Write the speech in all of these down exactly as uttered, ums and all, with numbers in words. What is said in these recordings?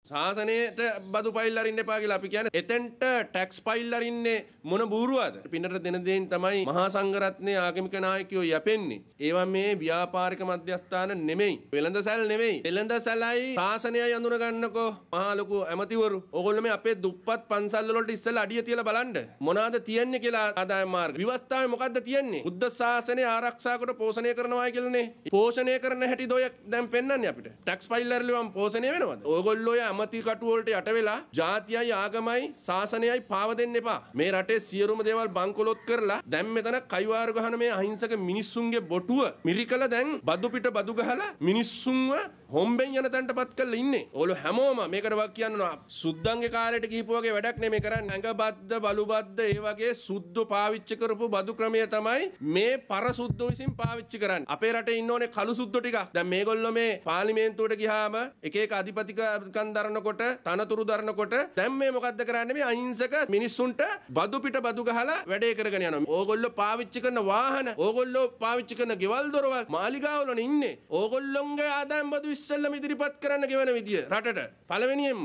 සාසනයට බදු පයිල් අරින්න එපා කියලා අපි කියන්නේ. එතෙන්ට ටැක්ස් පයිල් අරින්නේ මොන බූරුවද? පින්නට දෙන දෙයින් තමයි මහා සංඝරත්නයේ ආගමික නායකයෝ යැපෙන්නේ. ඒවා මේ ව්‍යාපාරික මධ්‍යස්ථාන නෙමෙයි. වෙළඳසැල් නෙමෙයි. වෙළඳසැලයි සාසනයයි අඳුන ගන්නකෝ මහා ලොකු ඇමතිවරු. ඕගොල්ලෝ මේ අපේ දුප්පත් පන්සල් වලට ඉස්සෙල්ලා අඩිය තියලා බලන්න. මොනවාද තියන්නේ කියලා ආදායම් මාර්ග. විවස්ථාවේ මොකද්ද තියන්නේ? බුද්ධ ශාසනය ආරක්ෂා කොට පෝෂණය කරනවායි කියලානේ. පෝෂණය කරන හැටි දොය දැන් පෙන්වන්නේ අපිට. ටැක්ස් පයිල් අරලිවම් පෝෂණය වෙනවද? ඕගොල්ලෝ ය ඇමති කටු වලට යට වෙලා ජාතියයි ආගමයි සාසනයයි පාව දෙන්න එපා. මේ රටේ සියලුම දේවල් බංකොලොත් කරලා දැන් මෙතන කයිවාර ගහන මේ අහිංසක මිනිස්සුන්ගේ බොටුව මිරිකල දැන් බදු පිට බදු ගහලා මිනිස්සුන්ව හොම්බෙන් යන තැනටපත් කරලා ඉන්නේ. ඕගොල්ලෝ හැමෝම මේකට වක් කියනවා සුද්දන්ගේ කාලේට කීප වගේ වැඩක් නෙමෙයි කරන්නේ. ඇඟබද්ද බලුබද්ද ඒ වගේ සුද්දෝ පාවිච්චි කරපු බදු ක්‍රමය තමයි මේ පර සුද්දෝ විසින් පාවිච්චි කරන්නේ. අපේ රටේ ඉන්න ඕනේ කළු සුද්දෝ ටික. දැන් මේගොල්ලෝ මේ පාර්ලිමේන්තුවට ගියාම එක එක අධිපතිකම් දරනකොට තනතුරු දරනකොට දැන් මේ මොකද්ද කරන්නේ? මේ අහිංසක මිනිස්සුන්ට බදු පිට බදු ගහලා වැඩේ කරගෙන යනවා. ඕගොල්ලෝ පාවිච්චි කරන වාහන, ඕගොල්ලෝ පාවිච්චි කරන ගෙවල් දොරවල්, මාලිගාවලනේ ඉන්නේ. ඕගොල්ලොන්ගේ ආදායම් බදු ඉස්සෙල්ලම ඉදිරිපත් කරන්න ගෙවන විදිය රටට පළවෙනියෙන්ම.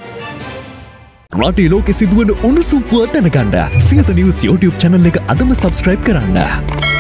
රටේ ලෝකෙ සිදුවන උණුසුම් පුවත් දැනගන්න සියත නිවුස් YouTube channel එක අදම subscribe කරන්න.